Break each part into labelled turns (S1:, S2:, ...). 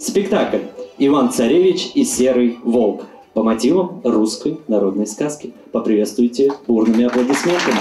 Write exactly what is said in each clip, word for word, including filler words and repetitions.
S1: Спектакль «Иван-царевич и серый волк» по мотивам русской народной сказки. Поприветствуйте бурными аплодисментами.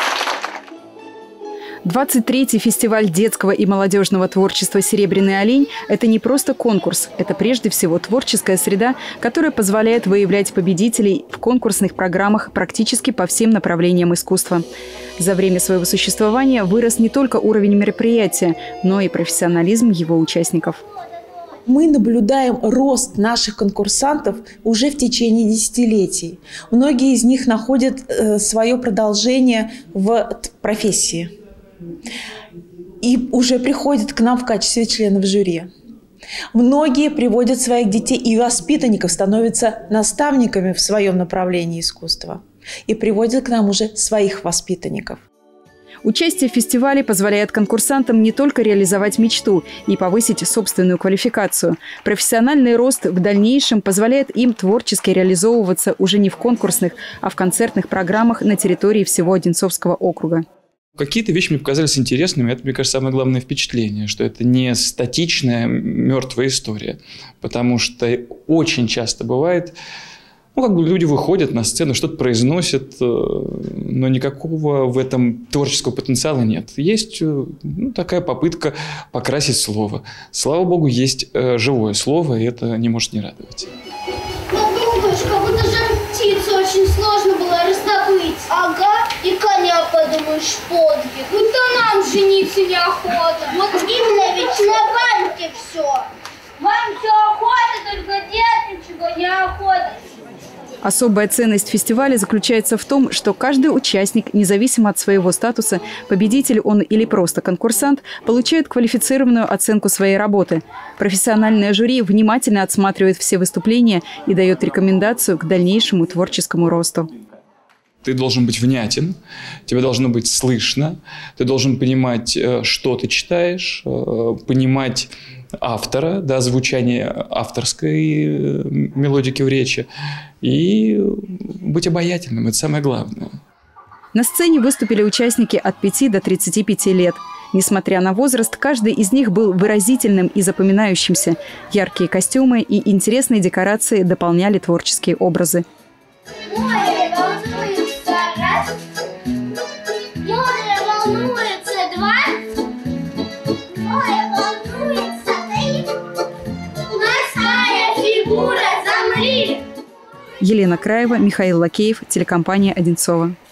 S2: двадцать третий фестиваль детского и молодежного творчества «Серебряный олень» – это не просто конкурс, это прежде всего творческая среда, которая позволяет выявлять победителей в конкурсных программах практически по всем направлениям искусства. За время своего существования вырос не только уровень мероприятия, но и профессионализм его участников.
S3: Мы наблюдаем рост наших конкурсантов уже в течение десятилетий. Многие из них находят э, свое продолжение в профессии и уже приходят к нам в качестве членов жюри. Многие приводят своих детей и воспитанников, становятся наставниками в своем направлении искусства и приводят к нам уже своих воспитанников.
S2: Участие в фестивале позволяет конкурсантам не только реализовать мечту и повысить собственную квалификацию. Профессиональный рост в дальнейшем позволяет им творчески реализовываться уже не в конкурсных, а в концертных программах на территории всего Одинцовского округа.
S4: Какие-то вещи мне показались интересными. Это, мне кажется, самое главное впечатление, что это не статичная мертвая история. Потому что очень часто бывает... Ну, как бы люди выходят на сцену, что-то произносят, но никакого в этом творческого потенциала нет. Есть ну, такая попытка покрасить слово. Слава богу, есть живое слово, и это не может не радовать.
S5: Голубушка, вот уже птицу очень сложно было раздобыть. Ага, и коня, подумаешь, подвиг. Будто нам жениться неохота. Вот именно ведь на банке все. Вам все охота, только делать ничего неохота.
S2: Особая ценность фестиваля заключается в том, что каждый участник, независимо от своего статуса, победитель он или просто конкурсант, получает квалифицированную оценку своей работы. Профессиональное жюри внимательно отсматривает все выступления и дает рекомендацию к дальнейшему творческому росту.
S4: Ты должен быть внятен, тебе должно быть слышно, ты должен понимать, что ты читаешь, понимать автора, да, звучание авторской мелодики в речи и быть обаятельным – это самое главное.
S2: На сцене выступили участники от пяти до тридцати пяти лет. Несмотря на возраст, каждый из них был выразительным и запоминающимся. Яркие костюмы и интересные декорации дополняли творческие образы. Елена Краева, Михаил Лакеев, телекомпания «Одинцово».